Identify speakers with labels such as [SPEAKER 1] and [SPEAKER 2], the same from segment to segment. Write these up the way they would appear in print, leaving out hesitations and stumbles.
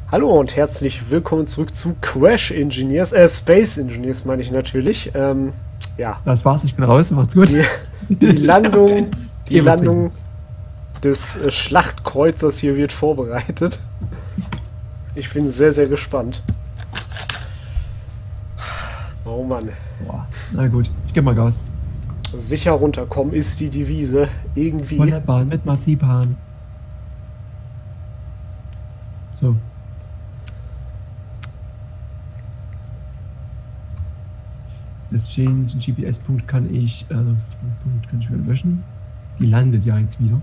[SPEAKER 1] Hallo und herzlich willkommen zurück zu Crash Engineers, Space Engineers meine ich natürlich. Ja.
[SPEAKER 2] Das war's, ich bin raus, macht's gut.
[SPEAKER 1] Die Landung des Schlachtkreuzers hier wird vorbereitet. Ich bin sehr, sehr gespannt. Oh Mann.
[SPEAKER 2] Boah. Na gut, ich geb mal Gas.
[SPEAKER 1] Sicher runterkommen ist die Devise. Irgendwie.
[SPEAKER 2] Von der Bahn mit Marzipan. So. Das GPS-Punkt kann ich wieder löschen. Die landet ja jetzt wieder.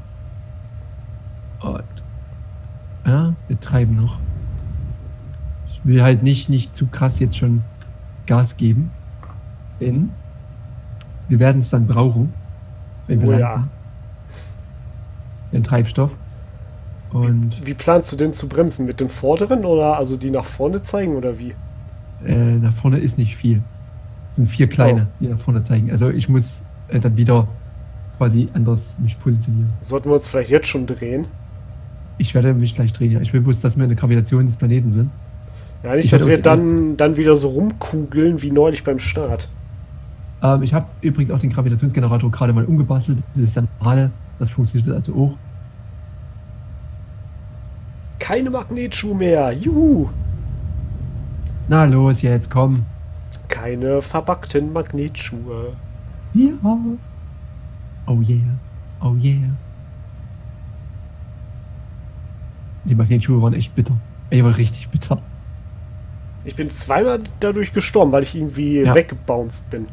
[SPEAKER 2] Und ja, wir treiben noch. Ich will halt nicht zu krass jetzt schon Gas geben. Denn wir werden es dann brauchen, wenn wir landen. Den Treibstoff. Und
[SPEAKER 1] wie planst du denn zu bremsen? Mit den vorderen oder also die nach vorne zeigen oder wie?
[SPEAKER 2] Nach vorne ist nicht viel. Es sind 4 kleine, die nach vorne zeigen. Also ich muss dann wieder quasi anders mich positionieren.
[SPEAKER 1] Sollten wir uns vielleicht jetzt schon drehen?
[SPEAKER 2] Ich werde mich gleich drehen, ja. Ich will bloß, dass wir in der Gravitation des Planeten sind.
[SPEAKER 1] Ja, nicht, dass wir dann wieder so rumkugeln wie neulich beim Start.
[SPEAKER 2] Ich habe übrigens auch den Gravitationsgenerator gerade mal umgebastelt. Das ist der normale, das funktioniert also auch.
[SPEAKER 1] Keine Magnetschuhe mehr, juhu!
[SPEAKER 2] Na los, jetzt komm.
[SPEAKER 1] Keine verpackten Magnetschuhe.
[SPEAKER 2] Ja. Oh yeah, oh yeah. Die Magnetschuhe waren echt bitter. Ey, war richtig bitter.
[SPEAKER 1] Ich bin zweimal dadurch gestorben, weil ich irgendwie weggebounced bin.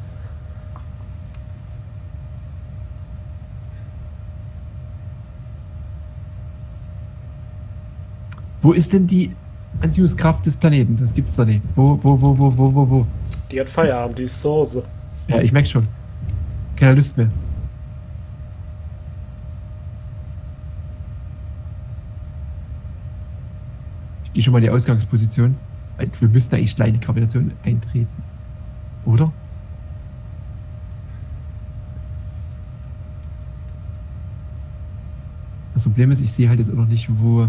[SPEAKER 2] Wo ist denn die Anziehungskraft des Planeten? Das gibt's doch nicht. Wo?
[SPEAKER 1] Die hat Feierabend, die ist zu Hause.
[SPEAKER 2] Ja, ich merke schon. Keine Lust mehr. Ich gehe schon mal in die Ausgangsposition. Wir müssten eigentlich gleich in die Gravitation eintreten. Oder? Das Problem ist, ich sehe halt jetzt auch noch nicht, wo...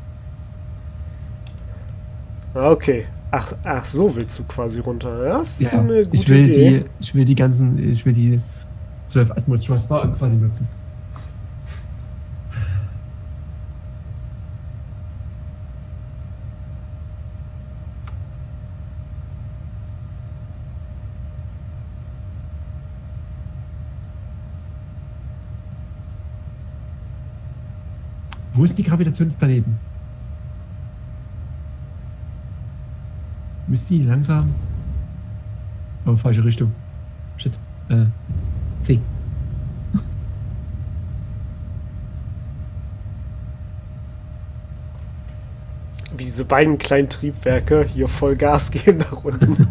[SPEAKER 1] Okay. Ach, so willst du quasi runter. Ja, das ist eine gute
[SPEAKER 2] ich will
[SPEAKER 1] Idee.
[SPEAKER 2] Ich will die 12 Atmos Thruster quasi nutzen. Wo ist die Gravitation des Planeten? Müsste die langsam... Oh, falsche Richtung. Shit. C.
[SPEAKER 1] Wie diese beiden kleinen Triebwerke hier voll Gas geben nach unten.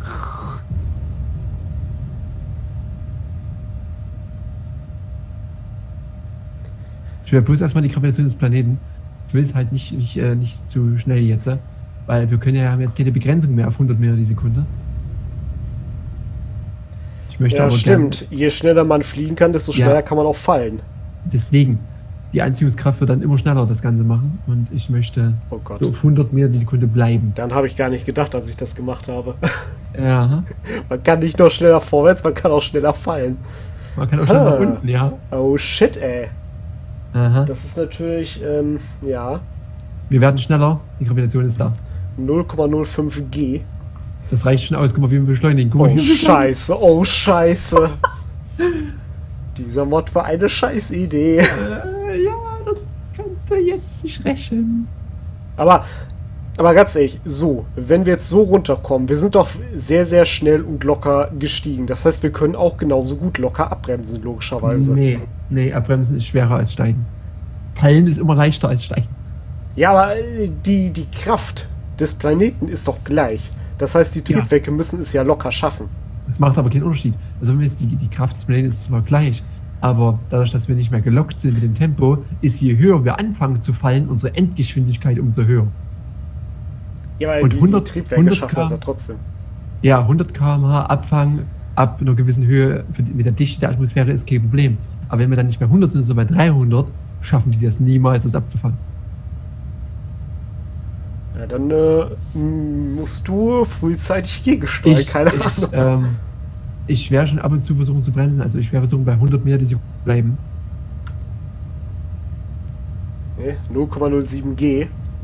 [SPEAKER 2] Ich will bloß erstmal die Gravitation des Planeten. Ich will es halt nicht zu schnell jetzt, weil wir haben jetzt keine Begrenzung mehr auf 100 Meter die Sekunde. Ich möchte
[SPEAKER 1] Ja,
[SPEAKER 2] aber
[SPEAKER 1] stimmt. Je schneller man fliegen kann, desto schneller kann man auch fallen.
[SPEAKER 2] Deswegen. Die Anziehungskraft wird dann immer schneller das Ganze machen und ich möchte so auf 100 Meter die Sekunde bleiben.
[SPEAKER 1] Dann habe ich gar nicht gedacht, als ich das gemacht habe.
[SPEAKER 2] Ja.
[SPEAKER 1] Man kann nicht nur schneller vorwärts, man kann auch schneller fallen.
[SPEAKER 2] Man kann auch schneller nach unten, ja.
[SPEAKER 1] Oh shit, ey.
[SPEAKER 2] Aha.
[SPEAKER 1] Das ist natürlich, ja.
[SPEAKER 2] Wir werden schneller, die Gravitation ist da.
[SPEAKER 1] 0,05 G.
[SPEAKER 2] Das reicht schon aus, guck mal, wie wir beschleunigen.
[SPEAKER 1] Oh scheiße, oh scheiße. Dieser Mod war eine Scheißidee.
[SPEAKER 2] Ja, das könnte jetzt sich rächen.
[SPEAKER 1] Aber ganz ehrlich, so, wenn wir jetzt so runterkommen, wir sind doch sehr, sehr schnell und locker gestiegen. Das heißt, wir können auch genauso gut locker abbremsen, logischerweise.
[SPEAKER 2] Nee, abbremsen ist schwerer als steigen. Fallen ist immer leichter als steigen.
[SPEAKER 1] Ja, aber die Kraft des Planeten ist doch gleich. Das heißt, die Triebwerke müssen es ja locker schaffen.
[SPEAKER 2] Das macht aber keinen Unterschied. Also die Kraft des Planeten ist zwar gleich, aber dadurch, dass wir nicht mehr gelockt sind mit dem Tempo, ist je höher wir anfangen zu fallen, unsere Endgeschwindigkeit umso höher.
[SPEAKER 1] Ja, aber
[SPEAKER 2] und
[SPEAKER 1] die Triebwerke schaffen das ja trotzdem.
[SPEAKER 2] Ja, 100 km/h Abfang ab einer gewissen Höhe mit der Dichte der Atmosphäre ist kein Problem. Aber wenn wir dann nicht bei 100 sind, sondern bei 300, schaffen die das niemals, das abzufangen.
[SPEAKER 1] Ja, dann musst du frühzeitig gegensteuern, keine Ahnung.
[SPEAKER 2] Ich werde schon ab und zu versuchen zu bremsen, also ich werde versuchen bei 100 Meter die Sekunde bleiben.
[SPEAKER 1] Nee, 0,07 G.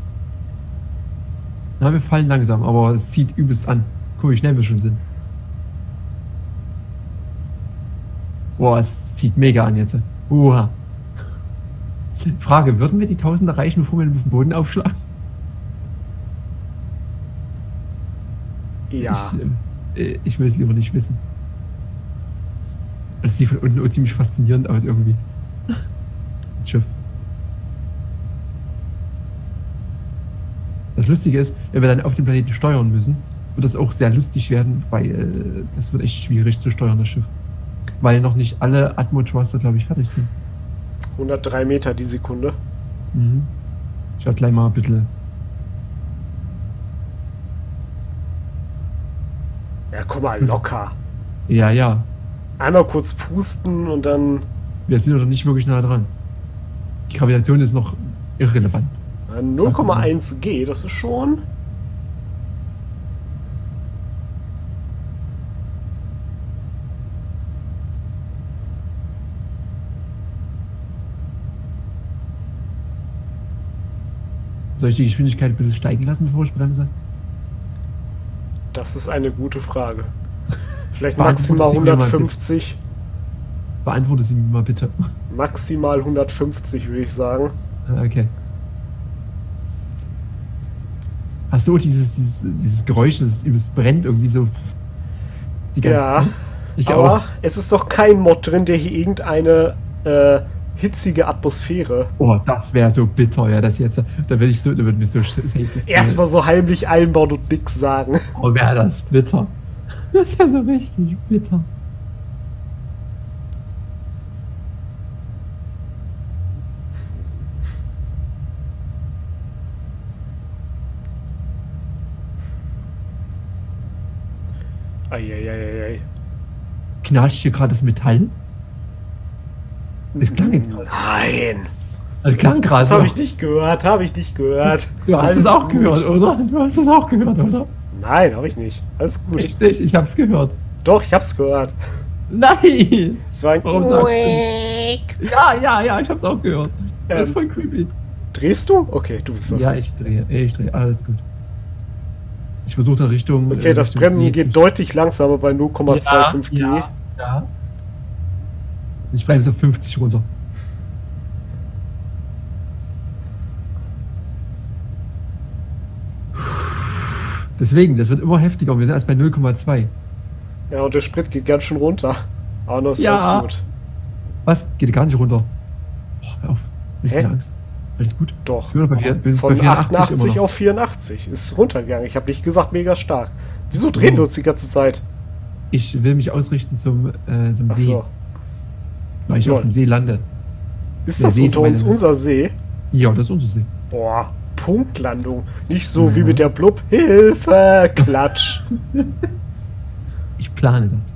[SPEAKER 2] Na, wir fallen langsam, aber es zieht übelst an. Guck, wie schnell wir schon sind. Boah, es zieht mega an jetzt. Uha. Frage, würden wir die 1000 erreichen, bevor wir den Boden aufschlagen?
[SPEAKER 1] Ja.
[SPEAKER 2] Ich will es lieber nicht wissen. Das sieht von unten auch ziemlich faszinierend aus irgendwie. Schiff. Das Lustige ist, wenn wir dann auf dem Planeten steuern müssen, wird das auch sehr lustig werden, weil das wird echt schwierig zu steuern, das Schiff. Weil noch nicht alle Atmo-Thruster, glaube ich, fertig sind.
[SPEAKER 1] 103 Meter die Sekunde.
[SPEAKER 2] Mhm. Ich werde gleich mal ein bisschen...
[SPEAKER 1] Ja, guck mal, locker.
[SPEAKER 2] Ja, ja.
[SPEAKER 1] Einmal kurz pusten und dann...
[SPEAKER 2] Wir sind doch nicht wirklich nah dran. Die Gravitation ist noch irrelevant.
[SPEAKER 1] 0,1 G, das ist schon...
[SPEAKER 2] Soll ich die Geschwindigkeit ein bisschen steigen lassen, bevor ich bremse?
[SPEAKER 1] Das ist eine gute Frage. Vielleicht
[SPEAKER 2] Beantworte
[SPEAKER 1] maximal
[SPEAKER 2] sie mir mal
[SPEAKER 1] 150.
[SPEAKER 2] Beantworte sie mir mal bitte.
[SPEAKER 1] Maximal 150, würde ich sagen.
[SPEAKER 2] Okay. Hast du dieses Geräusch, das übelst brennt irgendwie so die ganze Zeit? Ich
[SPEAKER 1] aber
[SPEAKER 2] auch.
[SPEAKER 1] es ist doch kein Mod drin, der hier irgendeine hitzige Atmosphäre.
[SPEAKER 2] Oh, das wäre so bitter, ja, das jetzt. Da würde ich so, da würde mir so
[SPEAKER 1] Erstmal so heimlich einbauen und nix sagen.
[SPEAKER 2] Oh, wäre das bitter. Das ist ja so richtig bitter.
[SPEAKER 1] Eieieiei.
[SPEAKER 2] Knatscht hier gerade das Metall? Das klang jetzt gerade.
[SPEAKER 1] Nein.
[SPEAKER 2] Das klang gerade.
[SPEAKER 1] Das habe ich nicht gehört, habe ich nicht gehört.
[SPEAKER 2] Du hast es auch gehört, oder? Du hast es auch gehört, oder?
[SPEAKER 1] Nein, habe ich nicht. Alles gut.
[SPEAKER 2] Richtig, ich hab's gehört.
[SPEAKER 1] Doch, ich hab's gehört.
[SPEAKER 2] Nein!
[SPEAKER 1] Es war ein
[SPEAKER 2] Warum sagst du? Ja, ich hab's auch gehört. Das ist voll creepy.
[SPEAKER 1] Drehst du? Okay, du bist das.
[SPEAKER 2] Ja, ich drehe, alles gut. Ich versuche in Richtung...
[SPEAKER 1] Okay, das
[SPEAKER 2] Richtung
[SPEAKER 1] Bremsen
[SPEAKER 2] See
[SPEAKER 1] geht
[SPEAKER 2] zu-
[SPEAKER 1] deutlich langsamer bei 0,25 G.
[SPEAKER 2] Ja. Ich bremse auf 50 runter. Deswegen, das wird immer heftiger. Wir sind erst bei 0,2.
[SPEAKER 1] Ja, und der Sprit geht ganz schön runter. Aber das ist
[SPEAKER 2] Ja.
[SPEAKER 1] ganz gut.
[SPEAKER 2] Was? Geht gar nicht runter. Oh, hör auf. Ich
[SPEAKER 1] Hä?
[SPEAKER 2] habe Angst. Alles gut?
[SPEAKER 1] Doch.
[SPEAKER 2] Ich bin bei
[SPEAKER 1] Von
[SPEAKER 2] 84 immer
[SPEAKER 1] 88
[SPEAKER 2] noch.
[SPEAKER 1] auf 84. Ist runtergegangen. Ich habe nicht gesagt, mega stark. Wieso drehen wir uns die ganze Zeit?
[SPEAKER 2] Ich will mich ausrichten zum
[SPEAKER 1] Ach
[SPEAKER 2] See,
[SPEAKER 1] so.
[SPEAKER 2] weil ich
[SPEAKER 1] Lol.
[SPEAKER 2] auf dem See lande.
[SPEAKER 1] Ist
[SPEAKER 2] Der
[SPEAKER 1] das
[SPEAKER 2] See ist
[SPEAKER 1] unter uns
[SPEAKER 2] meine-
[SPEAKER 1] unser See?
[SPEAKER 2] Ja, das ist unser See.
[SPEAKER 1] Boah, Punktlandung. Nicht so wie mit der Blub. Hilfe! Klatsch.
[SPEAKER 2] Ich plane das.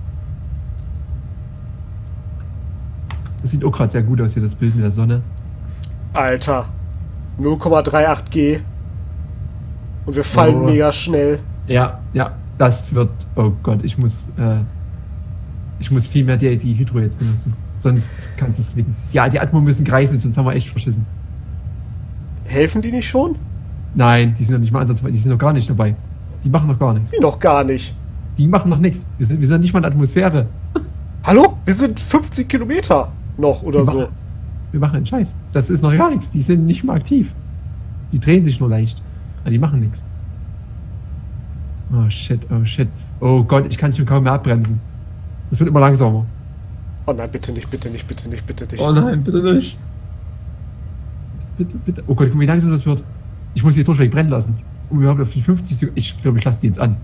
[SPEAKER 2] Das sieht auch gerade sehr gut aus hier, das Bild mit der Sonne.
[SPEAKER 1] Alter. 0,38 G. Und wir fallen
[SPEAKER 2] Oh.
[SPEAKER 1] mega schnell.
[SPEAKER 2] Ja, das wird... Oh Gott, ich muss viel mehr die Hydro jetzt benutzen. Sonst kannst du es knicken. Ja, die Atmo müssen greifen, sonst haben wir echt verschissen.
[SPEAKER 1] Helfen die nicht schon?
[SPEAKER 2] Nein, die sind noch nicht mal ansatzweise, die sind noch gar nicht dabei. Die machen noch gar nichts.
[SPEAKER 1] Die noch gar nicht.
[SPEAKER 2] Die machen noch nichts. Wir sind noch nicht mal in der Atmosphäre.
[SPEAKER 1] Hallo? Wir sind 50 Kilometer noch oder
[SPEAKER 2] Die
[SPEAKER 1] so.
[SPEAKER 2] machen- Wir machen einen Scheiß. Das ist noch gar nichts. Die sind nicht mal aktiv. Die drehen sich nur leicht. Aber die machen nichts. Oh shit, oh shit. Oh Gott, ich kann schon kaum mehr abbremsen. Das wird immer langsamer.
[SPEAKER 1] Oh nein, bitte nicht, bitte nicht, bitte nicht, bitte nicht.
[SPEAKER 2] Oh nein, bitte nicht. Bitte, bitte. Oh Gott, guck mal, wie langsam das wird. Ich muss die Durchweg brennen lassen. Um überhaupt auf die 50 Sekunden. Ich glaube, ich lasse die jetzt an.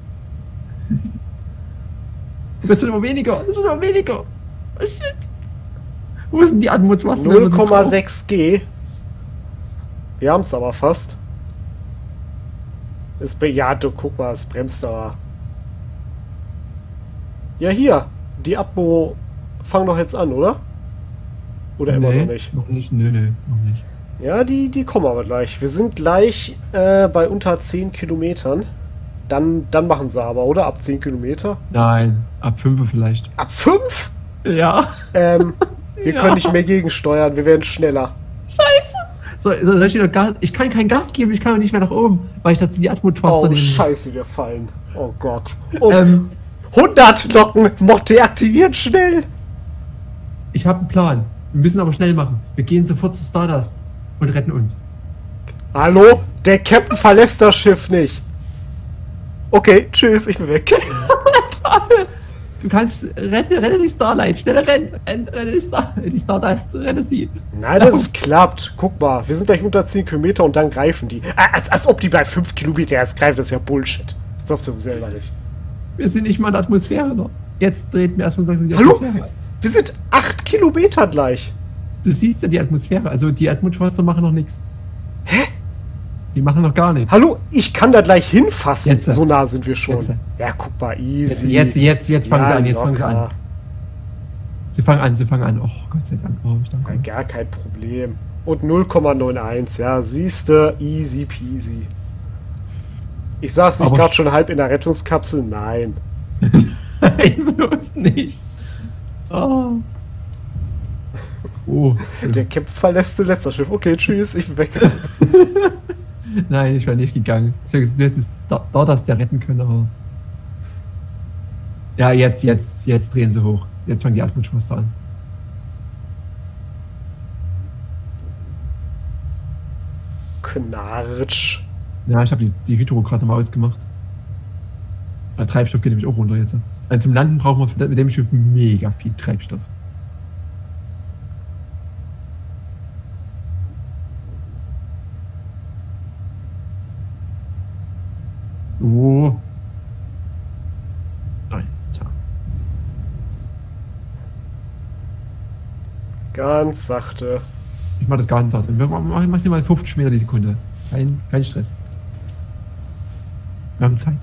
[SPEAKER 2] Das wird immer weniger. Das wird immer weniger. Oh shit. Wo ist denn die Atmo?
[SPEAKER 1] 0,6 G. Wir haben es aber fast. Ja, du guck mal, es bremst aber. Ja, hier. Die Atmo fangen doch jetzt an, oder? Oder immer noch nicht?
[SPEAKER 2] Noch nicht, nö, noch nicht.
[SPEAKER 1] Ja, die kommen aber gleich. Wir sind gleich bei unter 10 Kilometern. Dann machen sie aber, oder? Ab 10 Kilometer?
[SPEAKER 2] Nein, ab 5 vielleicht.
[SPEAKER 1] Ab 5?
[SPEAKER 2] Ja.
[SPEAKER 1] Wir können nicht mehr gegensteuern, wir werden schneller.
[SPEAKER 2] Scheiße. Soll ich wieder Gas? Ich kann kein Gas geben, ich kann auch nicht mehr nach oben, weil ich dazu die Atmo-Thruster
[SPEAKER 1] Oh, scheiße, wir fallen. Oh Gott. Und 100 Locken, Mod deaktiviert, schnell.
[SPEAKER 2] Ich habe einen Plan. Wir müssen aber schnell machen. Wir gehen sofort zu Stardust und retten uns.
[SPEAKER 1] Hallo? Der Captain verlässt das Schiff nicht. Okay, tschüss, ich bin weg.
[SPEAKER 2] Du kannst, rette die Starlight, schnell rette die Stardust, rette sie.
[SPEAKER 1] Nein, das klappt. Guck mal, wir sind gleich unter 10 Kilometer und dann greifen die. Als ob die bei 5 Kilometer erst greifen, das ist ja Bullshit. Das glaubst du selber nicht.
[SPEAKER 2] Wir sind nicht mal in der Atmosphäre noch. Jetzt dreht mir erstmal langsam die
[SPEAKER 1] Hallo?
[SPEAKER 2] Atmosphäre.
[SPEAKER 1] Wir sind 8 Kilometer gleich.
[SPEAKER 2] Du siehst ja die Atmosphäre, also die Atmosphäre machen noch nichts. Hä? Die machen noch gar nichts.
[SPEAKER 1] Hallo, ich kann da gleich hinfassen.
[SPEAKER 2] Jetzt.
[SPEAKER 1] So nah sind wir schon.
[SPEAKER 2] Jetzt.
[SPEAKER 1] Ja, guck mal, easy.
[SPEAKER 2] Jetzt fangen sie an, jetzt fangen sie
[SPEAKER 1] locker.
[SPEAKER 2] an. Sie fangen an. Oh, Gott sei Dank. Oh, ich danke.
[SPEAKER 1] Ja, gar kein Problem. Und 0,91, ja, siehste, easy peasy. Ich saß nicht
[SPEAKER 2] Aber-
[SPEAKER 1] gerade schon halb in der Rettungskapsel? Nein.
[SPEAKER 2] Nein, bloß nicht. Oh. Oh.
[SPEAKER 1] Der Cap verlässt das letzte Schiff. Okay, tschüss, ich bin weg.
[SPEAKER 2] Nein, ich wäre nicht gegangen. Du hättest das ja retten können, aber. Ja, jetzt drehen sie hoch. Jetzt fangen die Atmosphäre an.
[SPEAKER 1] Knartsch.
[SPEAKER 2] Ja, ich habe die Hydro gerade mal ausgemacht. Der Treibstoff geht nämlich auch runter jetzt. Also zum Landen brauchen wir mit dem Schiff mega viel Treibstoff. Oh. Alter.
[SPEAKER 1] Ganz sachte.
[SPEAKER 2] Ich mach das gar nicht satt. Wir machen maximal 50 Meter die Sekunde. Kein Stress. Wir haben Zeit.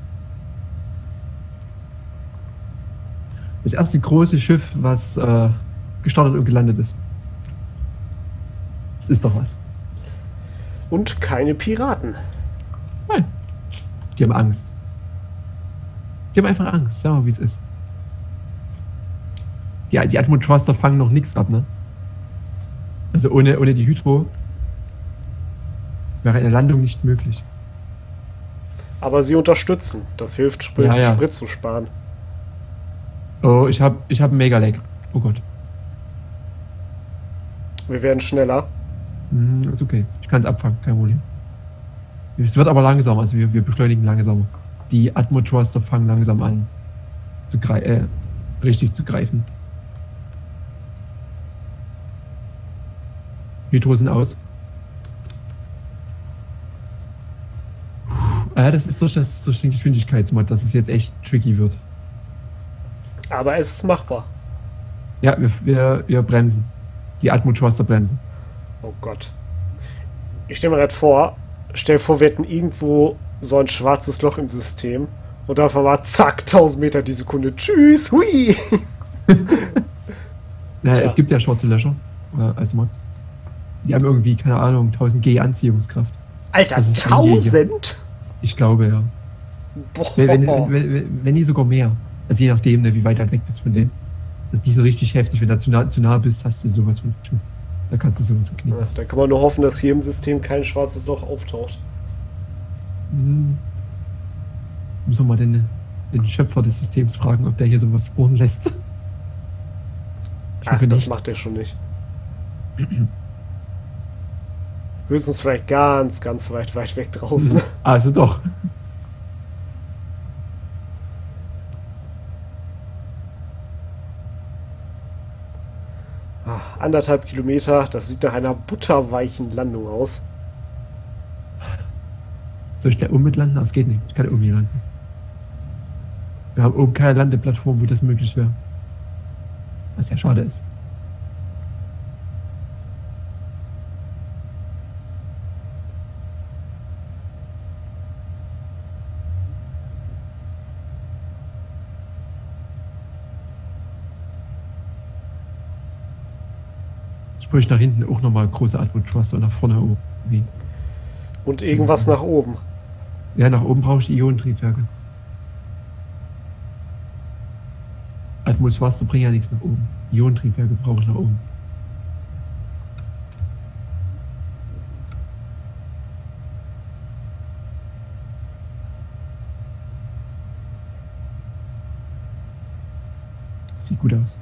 [SPEAKER 2] Das erste große Schiff, was gestartet und gelandet ist. Das ist doch was.
[SPEAKER 1] Und keine Piraten.
[SPEAKER 2] Nein. Die haben Angst. Die haben einfach Angst. Sag mal, wie es ist. Die Atmo-Thruster fangen noch nichts ab, ne? Also ohne die Hydro wäre eine Landung nicht möglich.
[SPEAKER 1] Aber sie unterstützen. Das hilft,
[SPEAKER 2] Ja.
[SPEAKER 1] Sprit zu sparen.
[SPEAKER 2] Oh, ich hab einen Mega-Lag. Oh Gott.
[SPEAKER 1] Wir werden schneller.
[SPEAKER 2] Ist okay. Ich kann es abfangen, kein Problem. Es wird aber langsamer, also wir beschleunigen langsamer. Die Atmo-Thruster fangen langsam an richtig zu greifen. Hydro sind aus. Das ist durch den Geschwindigkeitsmod, dass es jetzt echt tricky wird.
[SPEAKER 1] Aber es ist machbar.
[SPEAKER 2] Ja, wir bremsen. Die Atmo-Thruster bremsen.
[SPEAKER 1] Oh Gott. Ich stell mir gerade vor, stell dir vor, wir hätten irgendwo so ein schwarzes Loch im System und einfach mal zack, 1000 Meter die Sekunde. Tschüss, hui!
[SPEAKER 2] Naja,
[SPEAKER 1] Tja.
[SPEAKER 2] es gibt ja schwarze Löcher als Mods. Die haben irgendwie, keine Ahnung, 1000 G Anziehungskraft.
[SPEAKER 1] Alter,
[SPEAKER 2] Das ist
[SPEAKER 1] 1000?
[SPEAKER 2] Ich glaube, ja.
[SPEAKER 1] Boah.
[SPEAKER 2] Wenn nie sogar mehr. Also je nachdem, ne, wie weit du weg bist von denen. Also die sind richtig heftig. Wenn du zu nah bist, hast du sowas von Schiss. Da kannst du sowas von knicken.
[SPEAKER 1] Ja, dann kann man nur hoffen, dass hier im System kein schwarzes Loch auftaucht.
[SPEAKER 2] Muss man mal den Schöpfer des Systems fragen, ob der hier sowas spawnen lässt. Ich
[SPEAKER 1] Ach,
[SPEAKER 2] hoffe
[SPEAKER 1] das
[SPEAKER 2] nicht.
[SPEAKER 1] macht er schon nicht. Höchstens vielleicht ganz, ganz weit weg draußen.
[SPEAKER 2] Also doch.
[SPEAKER 1] Ah, 1,5 Kilometer, das sieht nach einer butterweichen Landung aus.
[SPEAKER 2] Soll ich da oben mit landen? Das geht nicht. Ich kann oben hier landen. Wir haben oben keine Landeplattform, wo das möglich wäre. Was ja schade ist. Sprich nach hinten auch nochmal große Atmung Trust und nach vorne irgendwie.
[SPEAKER 1] Und irgendwas nach oben.
[SPEAKER 2] Ja, nach oben brauche ich die Ionentriebwerke. Atmos Trust bringt ja nichts nach oben. Ionentriebwerke brauche ich nach oben. Sieht gut aus.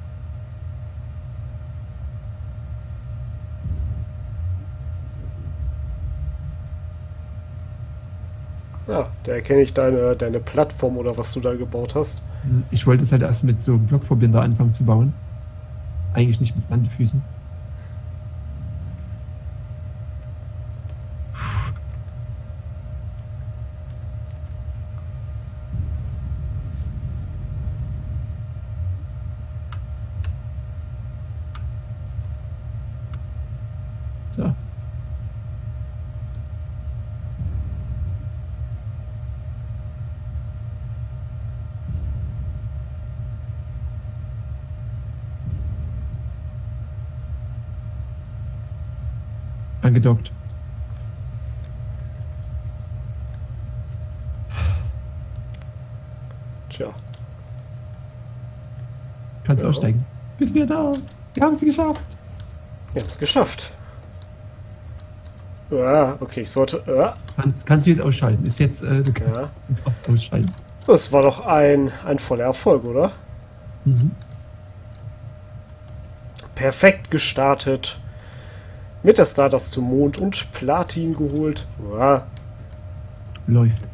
[SPEAKER 1] Ja, da erkenne ich deine Plattform oder was du da gebaut hast.
[SPEAKER 2] Ich wollte es halt erst mit so einem Blockverbinder anfangen zu bauen. Eigentlich nicht bis an die Füßen. So. Angedockt.
[SPEAKER 1] Tja.
[SPEAKER 2] Kannst
[SPEAKER 1] Ja.
[SPEAKER 2] aussteigen. Bis wir da. Wir haben es geschafft.
[SPEAKER 1] Wir haben es geschafft. Ja, okay, ich sollte. Ja,
[SPEAKER 2] Kannst du jetzt ausschalten. Ist jetzt du kannst
[SPEAKER 1] ja.
[SPEAKER 2] ausschalten.
[SPEAKER 1] Das war doch ein voller Erfolg, oder?
[SPEAKER 2] Mhm.
[SPEAKER 1] Perfekt gestartet. Mit der Stardust zum Mond und Platin geholt. Ja,
[SPEAKER 2] Läuft.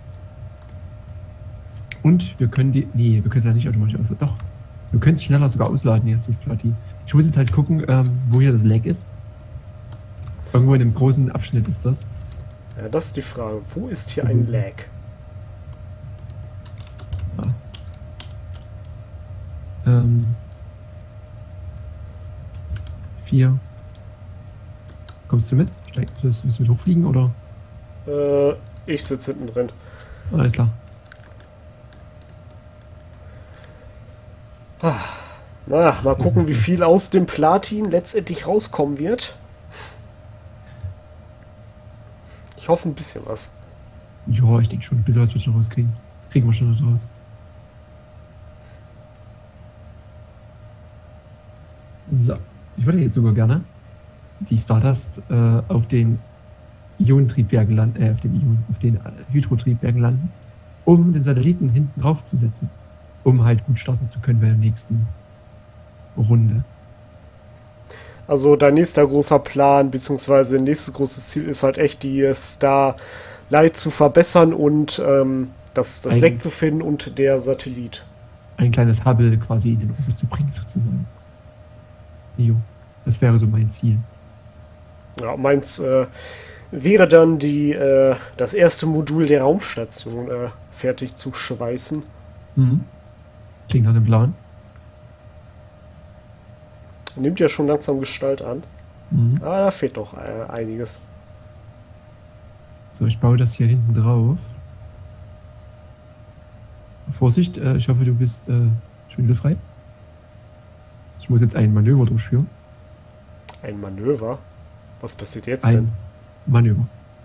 [SPEAKER 2] Und wir können die. Nee, wir können es ja nicht automatisch ausladen. Doch. Wir können es schneller sogar ausladen, jetzt das Platin. Ich muss jetzt halt gucken, wo hier das Lag ist. Irgendwo in einem großen Abschnitt ist das.
[SPEAKER 1] ja, das ist die Frage. Wo ist hier ein Lag?
[SPEAKER 2] Ja. Ähm, 4. Kommst du mit? Willst du mit hochfliegen oder?
[SPEAKER 1] Ich sitze hinten drin.
[SPEAKER 2] Alles klar.
[SPEAKER 1] Na, mal gucken, wie viel aus dem Platin letztendlich rauskommen wird. Ich hoffe ein bisschen was.
[SPEAKER 2] Ja, ich denke schon. Ein bisschen was wird schon rauskriegen. Kriegen wir schon was raus. So. Ich würde jetzt sogar gerne die Stardust auf den Ionentriebwerken landen, auf den Hydrotriebwerken landen, um den Satelliten hinten drauf zu setzen. Um halt gut starten zu können bei der nächsten Runde.
[SPEAKER 1] Also dein nächster großer Plan, beziehungsweise nächstes großes Ziel ist halt echt die Starlight zu verbessern und das Leck zu finden und der Satellit.
[SPEAKER 2] Ein kleines Hubble quasi in den Ofen zu bringen, sozusagen. Jo, das wäre so mein Ziel.
[SPEAKER 1] Ja, meins wäre dann das erste Modul der Raumstation fertig zu schweißen.
[SPEAKER 2] Mhm. Klingt nach einem Plan.
[SPEAKER 1] Nimmt ja schon langsam Gestalt an.
[SPEAKER 2] Mhm.
[SPEAKER 1] Aber da fehlt noch einiges.
[SPEAKER 2] So, ich baue das hier hinten drauf. Vorsicht, ich hoffe, du bist schwindelfrei. Ich muss jetzt ein Manöver durchführen.
[SPEAKER 1] Ein Manöver? Was passiert jetzt
[SPEAKER 2] Ein
[SPEAKER 1] denn?
[SPEAKER 2] Manöver.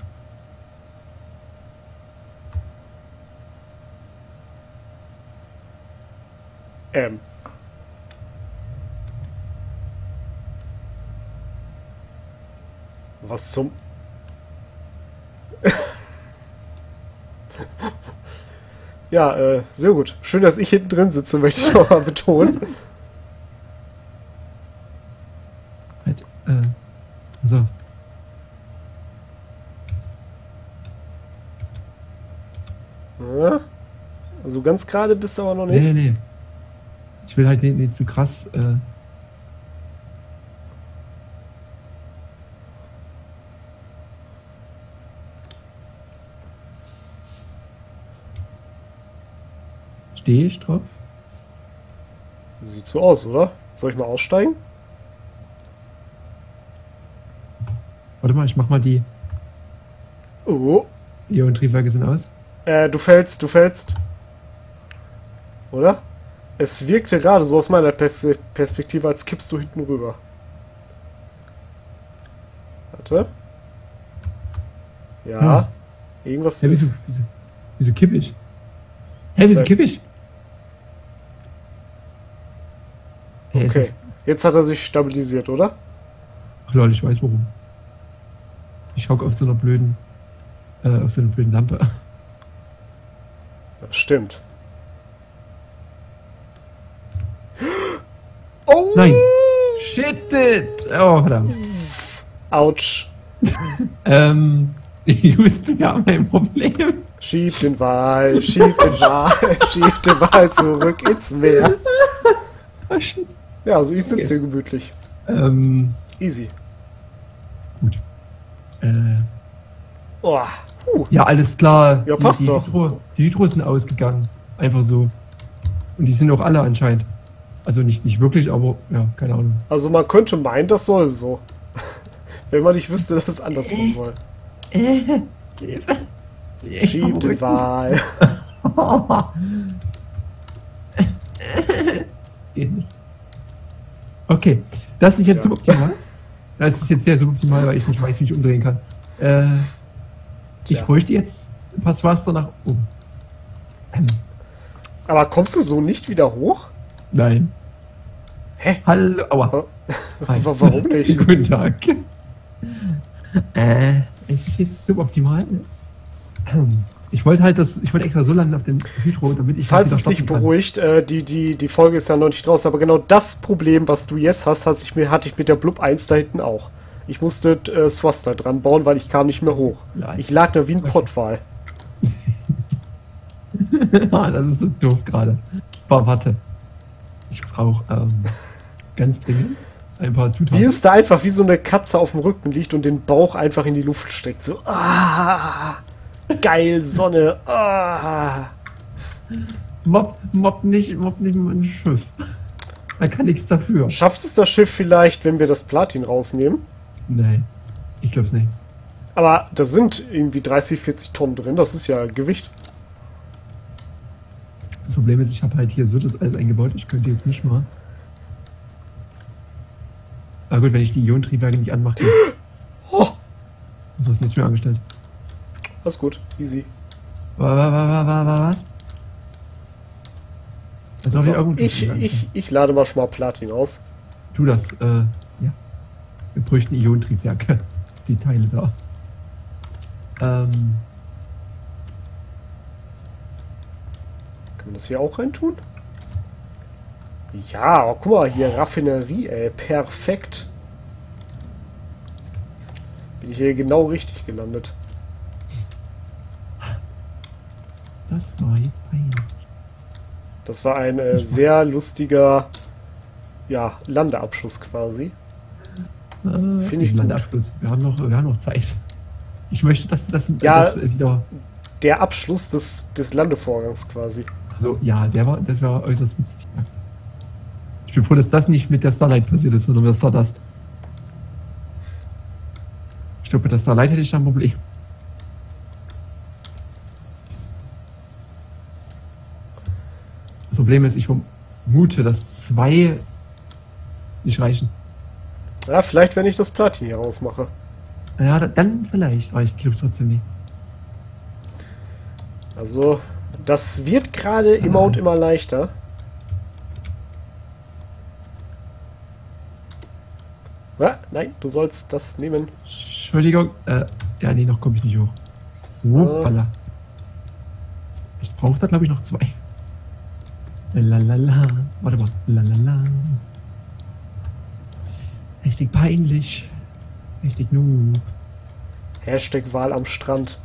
[SPEAKER 1] Was zum... Ja, sehr gut. Schön, dass ich hinten drin sitze, möchte ich noch mal betonen.
[SPEAKER 2] Halt, so.
[SPEAKER 1] Ja, also ganz gerade bist du aber noch nicht.
[SPEAKER 2] Nee. Ich will halt nicht zu krass. Stehe ich drauf?
[SPEAKER 1] Sieht so aus, oder? Soll ich mal aussteigen?
[SPEAKER 2] Warte mal, ich mach mal die
[SPEAKER 1] Oh.
[SPEAKER 2] Ionentriebwerke sind aus.
[SPEAKER 1] Du fällst. Oder? Es wirkte gerade so aus meiner Perspektive, als kippst du hinten rüber. Warte. Ja. Irgendwas
[SPEAKER 2] Ja,
[SPEAKER 1] ist...
[SPEAKER 2] wieso kipp ich? Hä, wieso kipp ich? Hä,
[SPEAKER 1] Okay. Jetzt hat er sich stabilisiert, oder?
[SPEAKER 2] Ach lol, ich weiß warum. Ich hocke auf so einer blöden Lampe.
[SPEAKER 1] Das stimmt. Oh!
[SPEAKER 2] Nein! Shit it! Oh, verdammt.
[SPEAKER 1] Autsch.
[SPEAKER 2] Houston, wir haben ein Problem.
[SPEAKER 1] Schieb den Wal, schieb den Wal zurück ins Meer.
[SPEAKER 2] Oh shit.
[SPEAKER 1] Ja, so ist es hier gemütlich. Easy.
[SPEAKER 2] Gut.
[SPEAKER 1] Oh,
[SPEAKER 2] Ja, alles klar.
[SPEAKER 1] Ja, passt doch.
[SPEAKER 2] Die Hydros sind ausgegangen. Einfach so. Und die sind auch alle anscheinend. Also nicht wirklich, aber ja, keine Ahnung.
[SPEAKER 1] Also man könnte meinen, das soll so. Wenn man nicht wüsste, dass es andersrum soll. Schieb den Wal.
[SPEAKER 2] Geht nicht. Okay, das ist jetzt suboptimal. Das ist jetzt sehr suboptimal, weil ich nicht weiß, wie ich umdrehen kann. Ich bräuchte jetzt ein paar Thruster nach oben.
[SPEAKER 1] Aber kommst du so nicht wieder hoch?
[SPEAKER 2] Nein.
[SPEAKER 1] Hä?
[SPEAKER 2] Hallo, aua.
[SPEAKER 1] Warum nicht?
[SPEAKER 2] Guten Tag. Es ist jetzt suboptimal. Ich wollte extra so landen auf den Hydro, damit ich...
[SPEAKER 1] Falls es dich beruhigt, die Folge ist ja noch nicht draußen, aber genau das Problem, was du jetzt hast, hatte ich mit der Blub 1 da hinten auch. Ich musste Thruster dran bauen, weil ich kam nicht mehr hoch. Ja, ich lag da wie ein Pottwal.
[SPEAKER 2] Das ist so doof gerade. Warte. Ich brauche ganz dringend ein paar Zutaten.
[SPEAKER 1] Wie es da einfach wie so eine Katze auf dem Rücken liegt und den Bauch einfach in die Luft streckt. So, geil, Sonne.
[SPEAKER 2] Mobb nicht mein Schiff. Man kann nichts dafür.
[SPEAKER 1] Schafft es das Schiff vielleicht, wenn wir das Platin rausnehmen?
[SPEAKER 2] Nein, ich glaube es nicht.
[SPEAKER 1] Aber da sind irgendwie 30, 40 Tonnen drin. Das ist ja Gewicht.
[SPEAKER 2] Das Problem ist, ich habe halt hier so das alles eingebaut. Ich könnte jetzt nicht mal... Aber gut, wenn ich die Ionentriebwerke nicht anmache...
[SPEAKER 1] Oh.
[SPEAKER 2] Was hast du jetzt mir angestellt?
[SPEAKER 1] Alles gut, easy.
[SPEAKER 2] Was?
[SPEAKER 1] So, ich lade mal schon mal Platin aus.
[SPEAKER 2] Tu das, ja. Wir bräuchten Ionentriebwerke. Die Teile da. Kann
[SPEAKER 1] man das hier auch reintun? Ja, oh, guck mal, hier Raffinerie, ey. Perfekt. Bin ich hier genau richtig gelandet.
[SPEAKER 2] Das war jetzt peinlich.
[SPEAKER 1] Das war ein sehr lustiger, ja, Landeabschluss quasi.
[SPEAKER 2] Finde ich Landeabschluss. Wir haben noch Zeit. Ich möchte, dass das wieder...
[SPEAKER 1] Der Abschluss des Landevorgangs quasi.
[SPEAKER 2] Also ja, das war äußerst witzig. Ja. Ich bin froh, dass das nicht mit der Starlight passiert ist, sondern mit der Stardust. Ich glaube, mit der Starlight hätte ich da ein Problem. Das Problem ist, ich vermute, dass 2 nicht reichen.
[SPEAKER 1] Ja, vielleicht, wenn ich das Platin hier rausmache.
[SPEAKER 2] Ja, dann vielleicht, aber ich glaube trotzdem nicht.
[SPEAKER 1] Also, das wird gerade immer und immer leichter. Nein, du sollst das nehmen.
[SPEAKER 2] Entschuldigung. Ja, nee, noch komme ich nicht hoch. Hoppala. Ich brauche da, glaube ich, noch 2. Lalala. Warte mal. Lalala. Richtig peinlich. Richtig noob.
[SPEAKER 1] Hashtag Wal am Strand.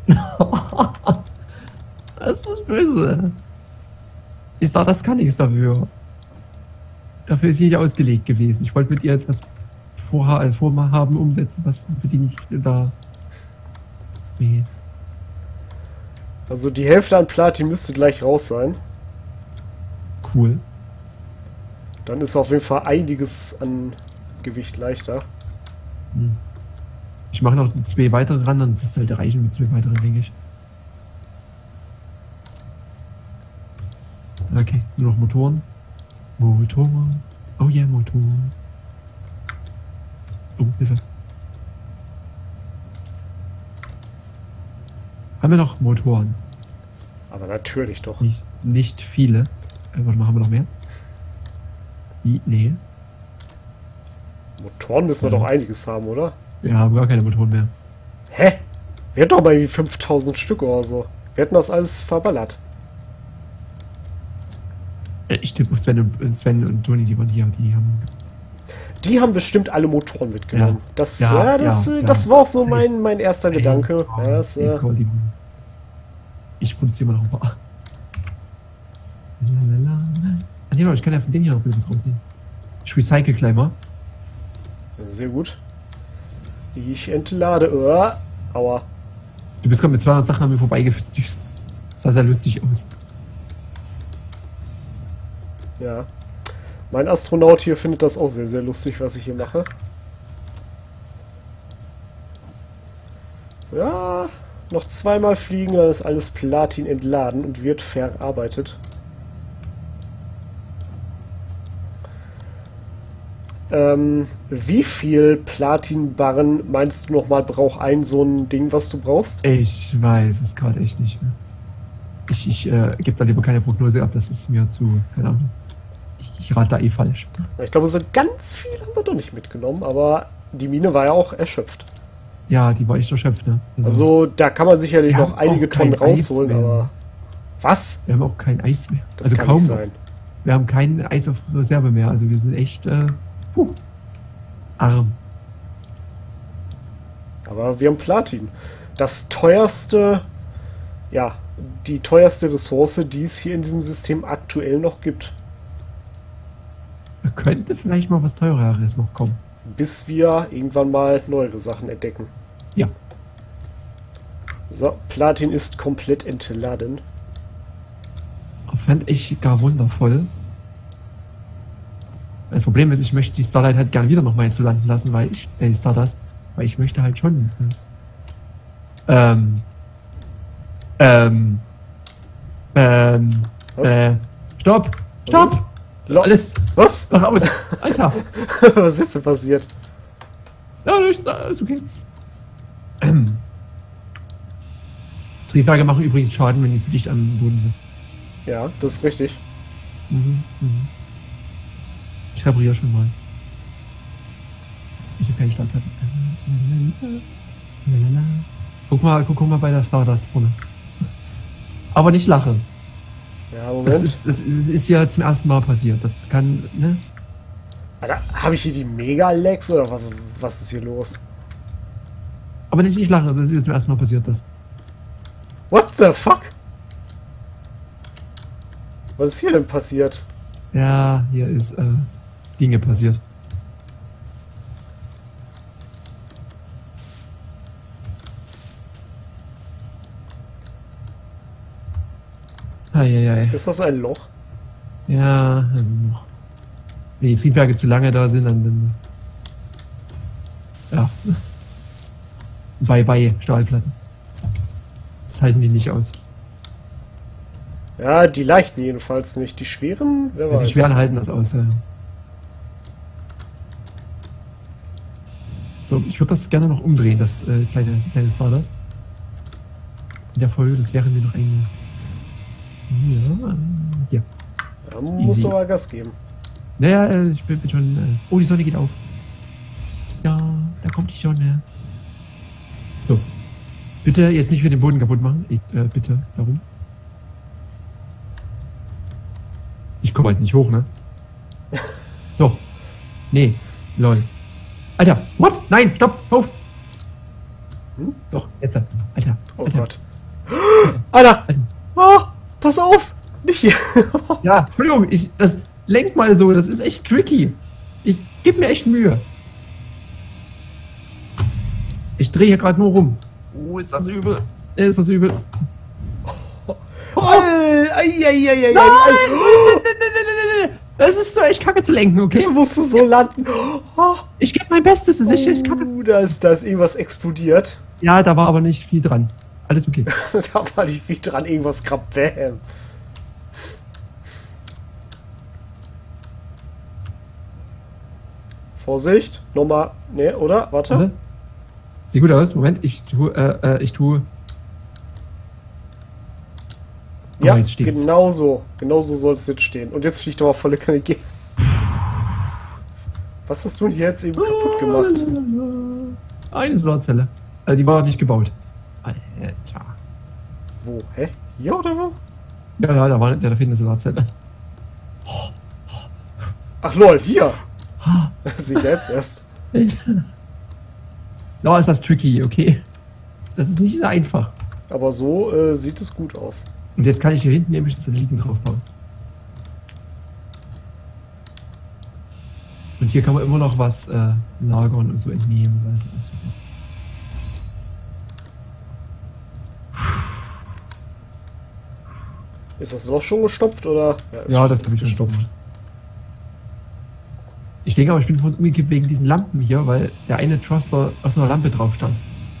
[SPEAKER 2] Das ist böse. Ich sag, das kann nichts dafür. Dafür ist jeder ausgelegt gewesen. Ich wollte mit ihr jetzt was Vorhaben umsetzen, was für die nicht da... Nee.
[SPEAKER 1] Also die Hälfte an Platin müsste gleich raus sein.
[SPEAKER 2] Cool.
[SPEAKER 1] Dann ist auf jeden Fall einiges an Gewicht leichter.
[SPEAKER 2] Ich mache noch 2 weitere ran, dann ist es halt reichen mit 2 weiteren, denke ich. Okay, nur noch Motoren. Motoren. Oh ja, yeah, Motoren. Oh, Hilfe. Haben wir noch Motoren?
[SPEAKER 1] Aber natürlich doch.
[SPEAKER 2] Nicht viele. Warte mal, haben wir noch mehr? Nee.
[SPEAKER 1] Motoren müssen wir doch einiges haben, oder?
[SPEAKER 2] Wir haben gar keine Motoren mehr.
[SPEAKER 1] Hä? Wir hatten doch mal irgendwie 5000 Stück oder so. Wir hätten das alles verballert.
[SPEAKER 2] Ich tippe auf Sven und Toni, die waren hier,
[SPEAKER 1] Die haben bestimmt alle Motoren mitgenommen.
[SPEAKER 2] Ja.
[SPEAKER 1] Das war auch so mein erster Gedanke.
[SPEAKER 2] Ich produziere mal noch ein paar. Ich kann ja von denen hier noch was rausnehmen. Ich recycle gleich mal.
[SPEAKER 1] Sehr gut. Ich entlade. Aua.
[SPEAKER 2] Du bist gerade mit 200 Sachen an mir vorbeigedüst. Das sah sehr lustig aus.
[SPEAKER 1] Ja. Mein Astronaut hier findet das auch sehr, sehr lustig, was ich hier mache. Ja, noch zweimal fliegen, dann ist alles Platin entladen und wird verarbeitet. Wie viel Platinbarren meinst du nochmal braucht so ein Ding, was du brauchst?
[SPEAKER 2] Ich weiß es gerade echt nicht mehr. Ich gebe da lieber keine Prognose ab, das ist mir zu, keine Ahnung. Ich rate da falsch.
[SPEAKER 1] Ich glaube, so ganz viel haben wir doch nicht mitgenommen, aber die Mine war ja auch erschöpft.
[SPEAKER 2] Ja, die war echt erschöpft, ne?
[SPEAKER 1] Also da kann man sicherlich noch einige Tonnen rausholen, aber... Was?
[SPEAKER 2] Wir haben auch kein Eis mehr.
[SPEAKER 1] Das kann nicht sein.
[SPEAKER 2] Wir haben kein Eis auf Reserve mehr, also wir sind echt arm.
[SPEAKER 1] Aber wir haben Platin. Das teuerste... Ja, die teuerste Ressource, die es hier in diesem System aktuell noch gibt.
[SPEAKER 2] Da könnte vielleicht mal was Teureres noch kommen.
[SPEAKER 1] Bis wir irgendwann mal neuere Sachen entdecken.
[SPEAKER 2] Ja.
[SPEAKER 1] So, Platin ist komplett entladen.
[SPEAKER 2] Fände ich gar wundervoll. Das Problem ist, ich möchte die Starlight halt gerne wieder nochmal hinzulanden lassen, weil ich, Stardust, weil ich möchte halt schon. Stopp! Stopp! Alles!
[SPEAKER 1] Was?
[SPEAKER 2] Mach aus! Alter!
[SPEAKER 1] Was ist jetzt denn passiert?
[SPEAKER 2] Ja, ist okay. Triebwerke machen übrigens Schaden, wenn die zu dicht am Boden sind.
[SPEAKER 1] Ja, das ist richtig.
[SPEAKER 2] Ich repariere schon mal. Ich habe keine Startplatten. Guck mal bei der Stardust vorne. Aber nicht lachen.
[SPEAKER 1] Ja, Moment.
[SPEAKER 2] Das ist ja zum ersten Mal passiert. Das kann, ne?
[SPEAKER 1] Alter, habe ich hier die Mega-Lags oder was ist hier los?
[SPEAKER 2] Aber nicht lachen, das ist ja zum ersten Mal passiert. Das.
[SPEAKER 1] What the fuck? Was ist hier denn passiert?
[SPEAKER 2] Ja, hier ist Dinge passiert. Eieiei.
[SPEAKER 1] Ist das ein Loch?
[SPEAKER 2] Ja, also noch. Wenn die Triebwerke zu lange da sind, dann ja. Bye Stahlplatten. Das halten die nicht aus.
[SPEAKER 1] Ja, die leichten jedenfalls nicht. Die schweren, wer weiß.
[SPEAKER 2] Die schweren halten das aus, ja. So, ich würde das gerne noch umdrehen, das kleine Stardust. In der Folge, das wäre mir noch ein... Hier.
[SPEAKER 1] Da musst du mal Gas geben.
[SPEAKER 2] Naja, ich bin schon... oh, die Sonne geht auf. Ja, da kommt die Sonne. So. Bitte jetzt nicht für den Boden kaputt machen. Bitte, darum. Ich komme halt nicht hoch, ne? Doch. Nee. Lol. Alter, what? Nein, stopp, auf! Doch, jetzt. Alter.
[SPEAKER 1] Oh
[SPEAKER 2] Alter.
[SPEAKER 1] Gott. Alter! Oh, pass auf! Nicht hier!
[SPEAKER 2] Ja, Entschuldigung, das lenkt mal so, das ist echt tricky. Ich gebe mir echt Mühe. Ich drehe hier gerade nur rum. Oh, ist das übel. Ist das übel.
[SPEAKER 1] Oh. Nein!
[SPEAKER 2] Das ist so echt kacke zu lenken, okay?
[SPEAKER 1] Wieso musst du so landen? Oh.
[SPEAKER 2] Ich gebe mein Bestes, das ist echt kacke.
[SPEAKER 1] Da ist irgendwas explodiert.
[SPEAKER 2] Ja, da war aber nicht viel dran. Alles okay.
[SPEAKER 1] Da war nicht viel dran, irgendwas krabbt. Bam. Vorsicht, nochmal. Ne, oder? Warte.
[SPEAKER 2] Sieht gut aus. Moment, ich tue
[SPEAKER 1] Ja, genau so. Genau so soll es jetzt stehen. Und jetzt fliegt aber volle Kanne gegen. Was hast du denn hier jetzt eben kaputt gemacht?
[SPEAKER 2] Eine Solarzelle. Also die war nicht gebaut. Alter.
[SPEAKER 1] Wo? Hä? Hier oder wo?
[SPEAKER 2] Ja, da fehlt eine Solarzelle.
[SPEAKER 1] Ach lol, hier! Sie jetzt erst.
[SPEAKER 2] Da ist das tricky, okay? Das ist nicht einfach.
[SPEAKER 1] Aber so sieht es gut aus.
[SPEAKER 2] Und jetzt kann ich hier hinten nämlich Satelliten draufbauen. Und hier kann man immer noch was lagern und so entnehmen. Also das ist super.
[SPEAKER 1] Ist das Loch schon gestopft oder?
[SPEAKER 2] Ja, das habe ich schon gestopft. Ich denke aber, ich bin von uns umgekippt wegen diesen Lampen hier, weil der eine Thruster aus einer Lampe drauf stand.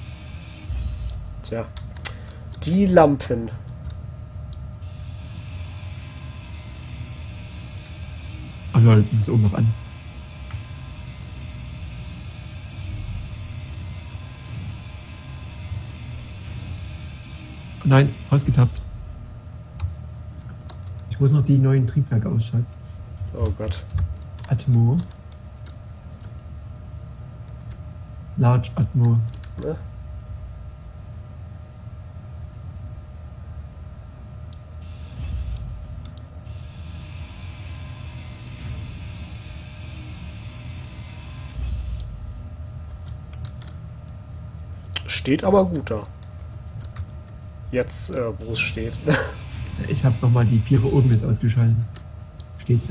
[SPEAKER 1] Tja, die Lampen.
[SPEAKER 2] Ach ja, das ist oben noch an. Nein, ausgetappt. Ich muss noch die neuen Triebwerke ausschalten.
[SPEAKER 1] Oh Gott.
[SPEAKER 2] Atmo. Large Atmo.
[SPEAKER 1] Ne? Steht aber gut da. Jetzt, wo es steht.
[SPEAKER 2] Ich habe nochmal die Vierer oben jetzt ausgeschaltet. Steht's ja.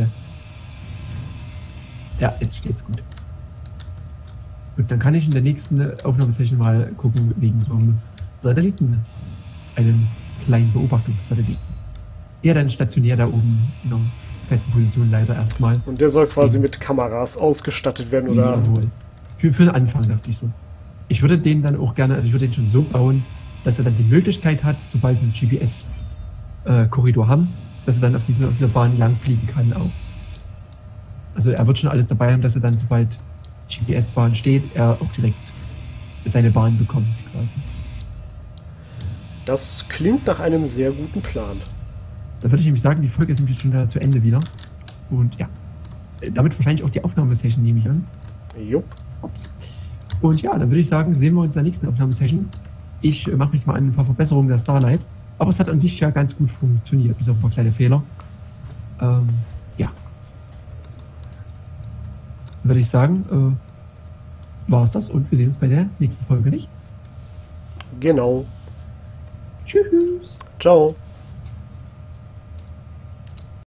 [SPEAKER 2] Ja, jetzt steht's gut. Und dann kann ich in der nächsten Aufnahmesession mal gucken, wegen so einem Satelliten. Einem kleinen Beobachtungssatelliten. Der dann stationär da oben in einer festen Position leider erstmal.
[SPEAKER 1] Und der soll quasi mit Kameras ausgestattet werden, oder?
[SPEAKER 2] Jawohl. Für den Anfang dachte ich so. Ich würde den dann auch gerne, also ich würde den schon so bauen, dass er dann die Möglichkeit hat, sobald wir einen GPS-Korridor haben, dass er dann auf dieser Bahn lang fliegen kann auch. Also er wird schon alles dabei haben, dass er dann, sobald GPS-Bahn steht, er auch direkt seine Bahn bekommt quasi.
[SPEAKER 1] Das klingt nach einem sehr guten Plan.
[SPEAKER 2] Da würde ich nämlich sagen, die Folge ist nämlich schon da zu Ende wieder. Und ja, damit wahrscheinlich auch die Aufnahmesession, nehme ich an.
[SPEAKER 1] Jupp.
[SPEAKER 2] Ups. Und ja, dann würde ich sagen, sehen wir uns in der nächsten Aufnahmesession. Ich mache mich mal an ein paar Verbesserungen der Starlight. Aber es hat an sich ja ganz gut funktioniert, bis auf ein paar kleine Fehler. Ja. Dann würde ich sagen, war es das und wir sehen uns bei der nächsten Folge, nicht?
[SPEAKER 1] Genau.
[SPEAKER 2] Tschüss.
[SPEAKER 1] Ciao.